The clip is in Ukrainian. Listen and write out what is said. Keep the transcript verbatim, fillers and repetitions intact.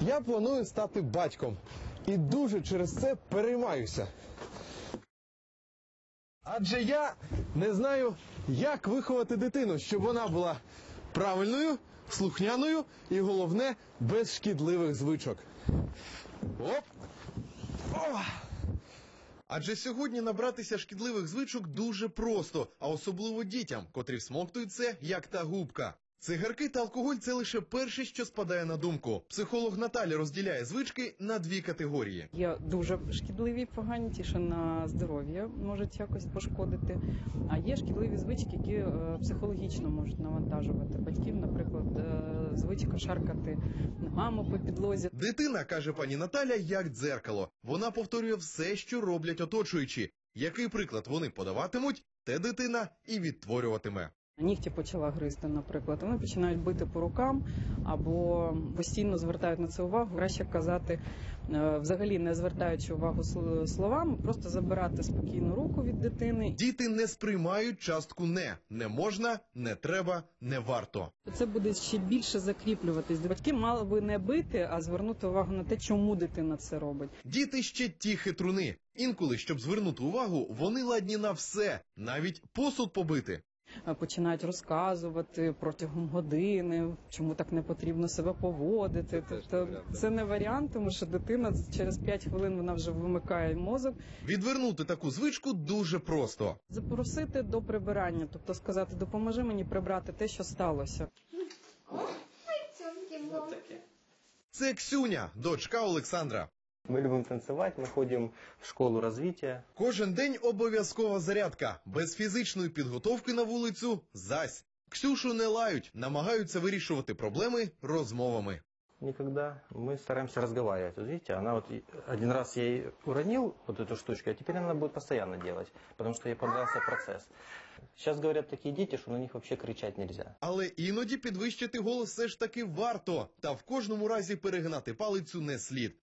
Я планую стати батьком. І дуже через це переймаюся. Адже я не знаю, як виховати дитину, щоб вона була правильною, слухняною і, головне, без шкідливих звичок. Оп! О! Адже сьогодні набратися шкідливих звичок дуже просто, а особливо дітям, котрі всмоктують це, як та губка. Цигарки та алкоголь – це лише перше, що спадає на думку. Психолог Наталя розділяє звички на дві категорії. Є дуже шкідливі, погані, ті, що на здоров'я можуть якось пошкодити. А є шкідливі звички, які психологічно можуть навантажувати батьків. Наприклад, звичка шаркати ногами по підлозі. Дитина, каже пані Наталя, як дзеркало. Вона повторює все, що роблять оточуючі. Який приклад вони подаватимуть, те дитина і відтворюватиме. Нігті почала гризти, наприклад. Вони починають бити по рукам або постійно звертають на це увагу. Краще казати, взагалі не звертаючи увагу словами, просто забирати спокійно руку від дитини. Діти не сприймають частку «не». Не можна, не треба, не варто. Це буде ще більше закріплюватись. Батьки мали би не бити, а звернути увагу на те, чому дитина це робить. Діти ще ті хитруни. Інколи, щоб звернути увагу, вони ладні на все, навіть посуд побити. Починають розказувати протягом години, чому так не потрібно себе поводити. Тобто це не варіант, тому що дитина через п'ять хвилин вона вже вимикає мозок. Відвернути таку звичку дуже просто. Запросити до прибирання, тобто сказати, допоможи мені прибрати те, що сталося. Це Ксюня, дочка Олександра. Ми любимо танцювати, ми ходимо в школу розвитку. Кожен день обов'язкова зарядка. Без фізичної підготовки на вулицю – зась. Ксюшу не лають, намагаються вирішувати проблеми розмовами. Никогда. Мы стараемся разговаривать. Вот видите, она вот один раз я ей уронил вот эту штучку, а теперь она будет постоянно делать, потому что ей понравился процесс. Сейчас говорят такие дети, что на них вообще кричать нельзя. Але іноді підвищити голос все ж таки варто, та в кожному разі перегинати палицю не слід.